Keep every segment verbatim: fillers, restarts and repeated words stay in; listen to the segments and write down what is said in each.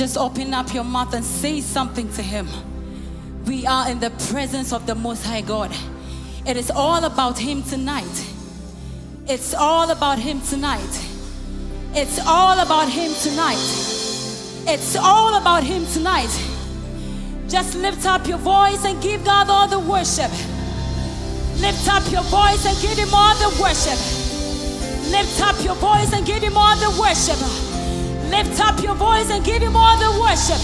Just open up your mouth and say something to him. We are in the presence of the Most High God. It is all about him tonight. It's all about him tonight. It's all about him tonight. It's all about him tonight. Just lift up your voice and give God all the worship. Lift up your voice and give him all the worship. Lift up your voice and give him all the worship. Lift up your voice and give him all the worship.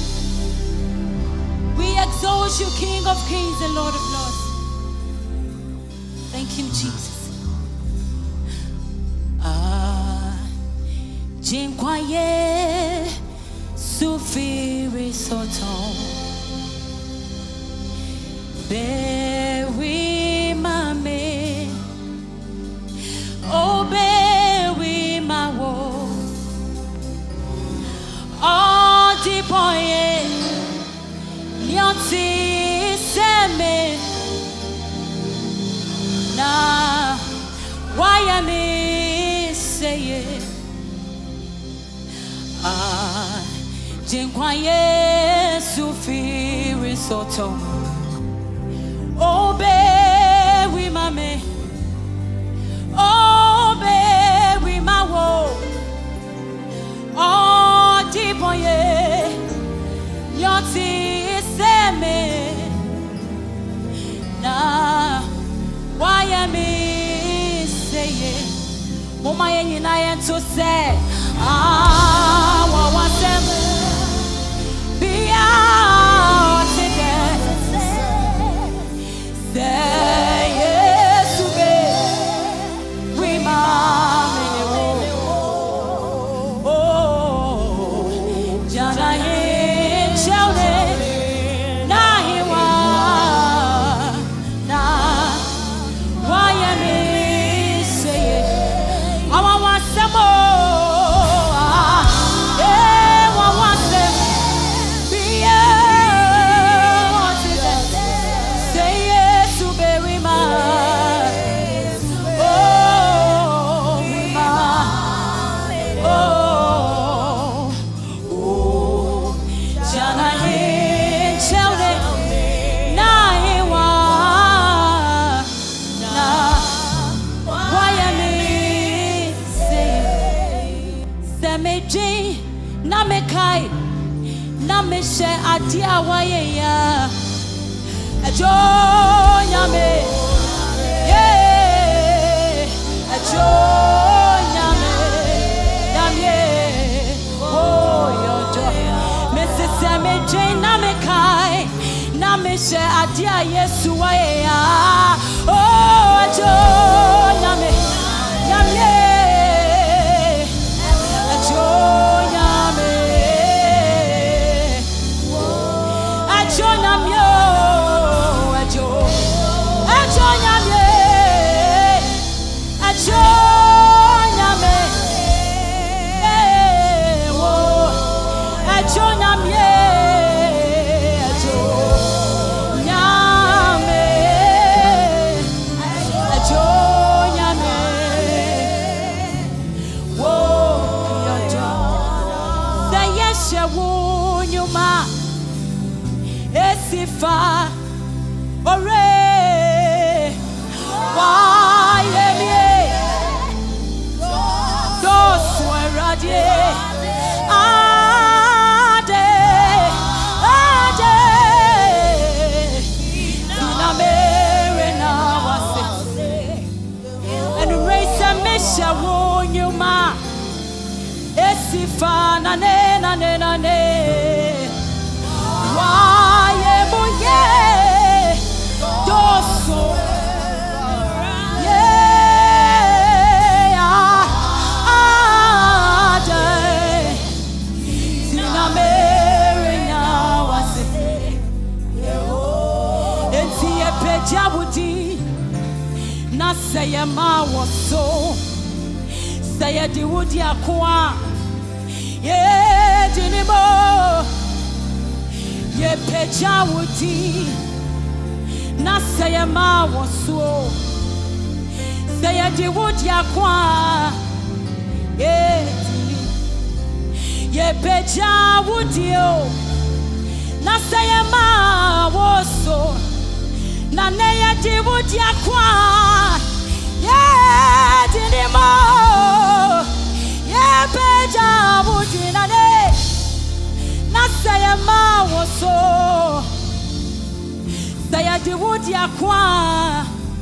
We exalt you, King of Kings and Lord of Lords. Thank you, Jesus. Ah, Jinkwaye Sufiri Soto Bewi Mame Oh Bewi Mawo Oh Dipoye Nyoti Seme Na Wayame Seye Ah Jinkwaye Sufiri Soto Oh Bewi Mame Oh Bewi Mawo Oh Dipoye Nyoti Seme Na Wayame Seye Mama yenye na yento say Ah Wawasem Bia Otide Say Yesu be Remame Oh Jana ye Chelde Na hiwa Na Wayame Seye Awa wasemo na me kai na me she adia waye ya ajo nyame yeah ajo nyame nyame oh yo jo me se se me je na me kai na me she adia yesu waye ya oh ajo nyame nyame ajo Esifa ore wa yemie do sweradie ade ade na mere na wase and raise a mesha wonyuma esifa na ne na ne na ne na say ma woso say di wudi akwa ye dinimo ye peja wudi na say ma woso say di wudi akwa ye ye peja wudio na say ma woso na neya di wudia kwa ye dinimo ye peja wudi na ne na say ma woso say di wudia kwa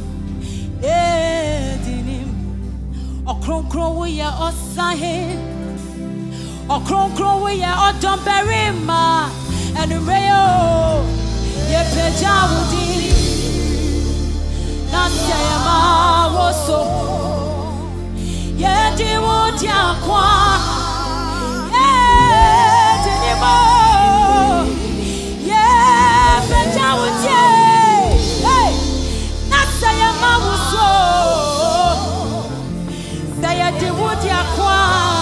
e dinim okronkron wo ye osahe okronkron wo ye odomberima enreyo ye peja wudi na say ma woso ye di wudi akwa ye dinimo ye peja wudi hey na say ma woso say ye di wudi akwa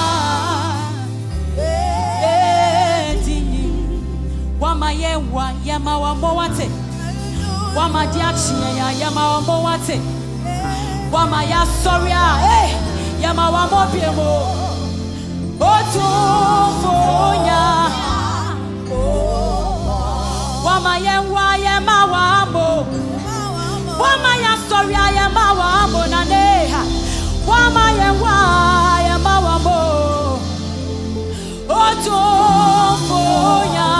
Wama yewa yama wambo wate Wama diakshi ya yama wambo wate Wama ya soria eh yama wambo biemo Otu fonya Wama yewa yama wambo Wama ya soria yama wambo naneha Wama yewa yama wambo Otu fonya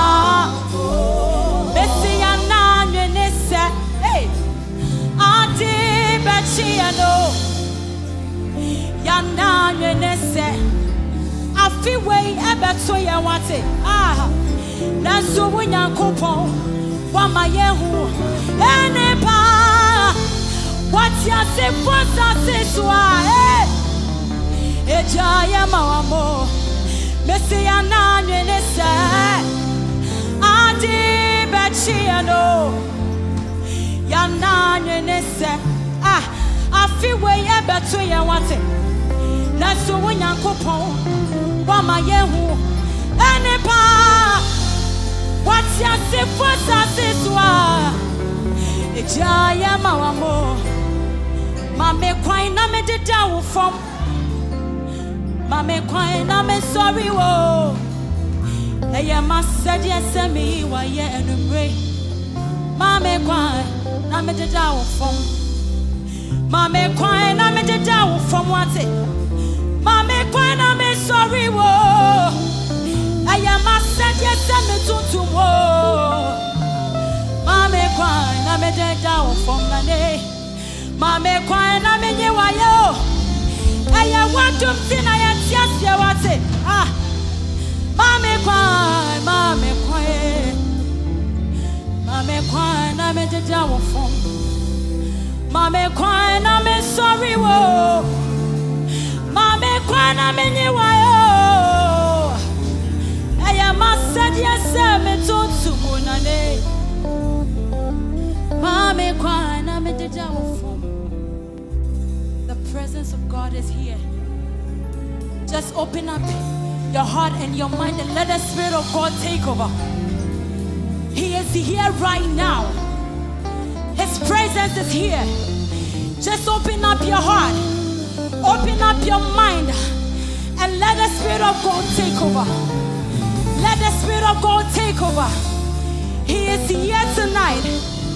Yana nese afi way ebeto ye wate ah na so wonyankopon wa mayehu enepa wati ase fosa seswa eh eja ya mawamo mesi yana nese adi bechiano yana nese ah afi way ebeto ye wate na so wonyankopon wa mayehu enepa wati ase fosa seswa ejaya mawamo mame kwan na me deda wo fom mame kwan na me sorry wo eye masedi esemi wa ye enumre mame kwan na me deda wo fom mame kwan na me deda wo fom wate Mame kwa na me sorry wo I am a said yes me tutu wo Mame kwa na me dead down from na ne Mame kwa na me nyewa yo I am want to see na ya tiasia wate ah Mame kwa mame kwa Mame kwa na me dead down from Mame kwa na me sorry wo Mame kwana menye wayo Aya masadi ese me tuntu munane Mame kwana me deja wofom. The presence of God is here. Just open up your heart and your mind and let the Spirit of God take over. He is here right now. His presence is here. Just open up your heart. Open up your mind and let the Spirit of God take over. Let the Spirit of God take over. He is here tonight.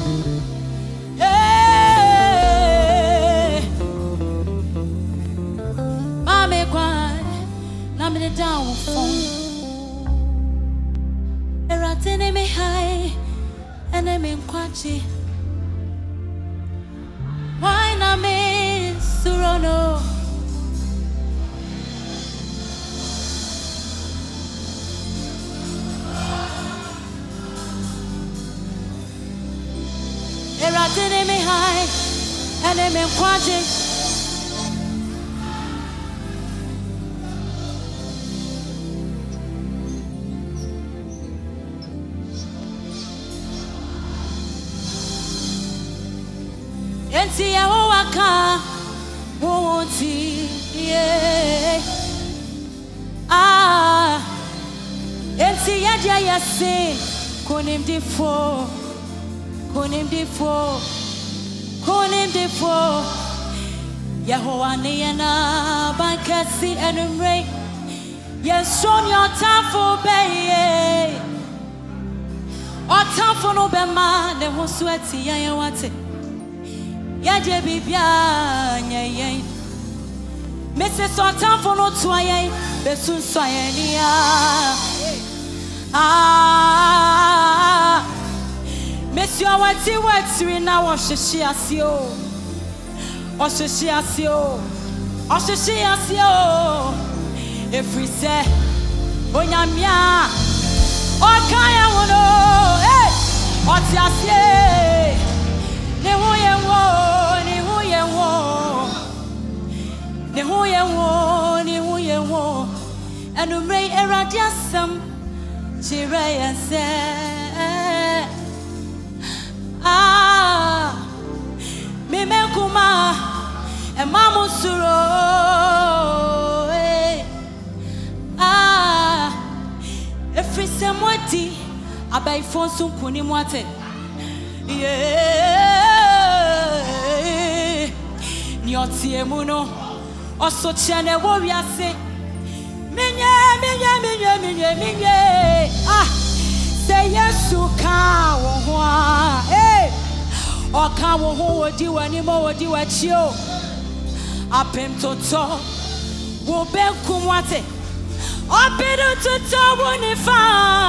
Hey. Mame kwa na me down phone. Eratene me high and me kwachi. Why na me surono? Eratene me high and me kwachi. Enti ya waka wonti yeah ah enti ya dia ya se konim difo konim difo konim difo Yehowa ne na bankasi enumre Yes, on your time for bay. Or time for no bema, the most sweaty, I want it. Yaje Bibia, yay. Missus or time for no twaye, the soon soyania. Ah, Monsieur, what's it? What's in now? What's she as you? What's she as you? What's she as you? If we say, Onyamia, or Kaya Wono, eh, what's your say? Ne who ye wo, ne who ye wo, ne who ye wo, ne who ye wo, and the rain eradiasam, Chire and say, ah, me me kuma, and Mamusuro. Somebody, I buy phone soon, Kuni Mwate. Yeah, Nyoti Muno, also Chane Warrior say, Minye, Minye, Minye, Minye, Minye. Ah, say yes to Kawa, eh, or Kawa who would do any more, would do at you. Up him to talk, will be Kumwate. Opedo to Tawunifa.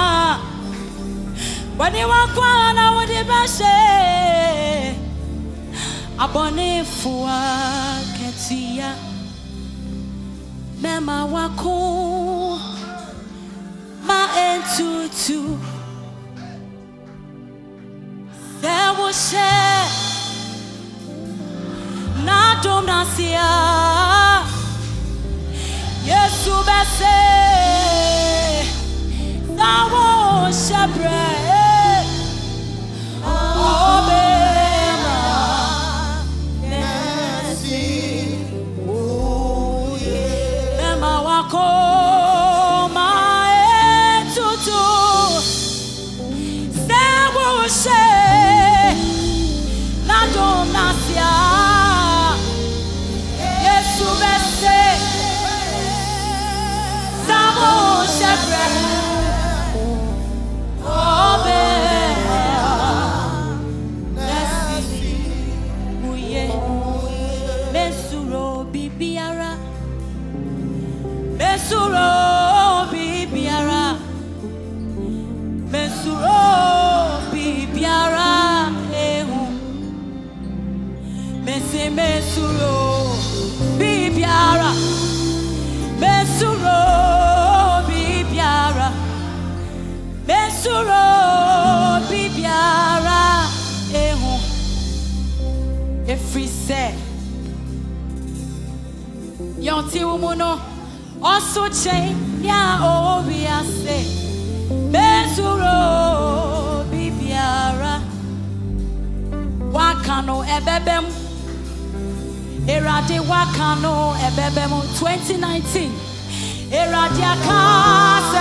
When you walk on, I would say, Abone Fua Ketia Mema Wako Ma Entutu. There was share Nadom Nasia. Yes, you say, Nawo Shabre, oh, Bema, Nancy, oh, yeah, Bema Wako, my tutu, Nawo She, Nadom Nasia, yes, you say. Oh, shepherd, oh, Bessie, Uye, Mesuro, Bibiara, Mesuro, Bibiara, Mesuro, Bibiara, Ehu, Messi, Mesuro, Bibiara, Mesuro. Mesuro Bibiara ehu every say Yonti umuno also chain ya obia say Mesuro Bibiara Wakano ebebem Erade Wakano ebebem twenty nineteen Erade akase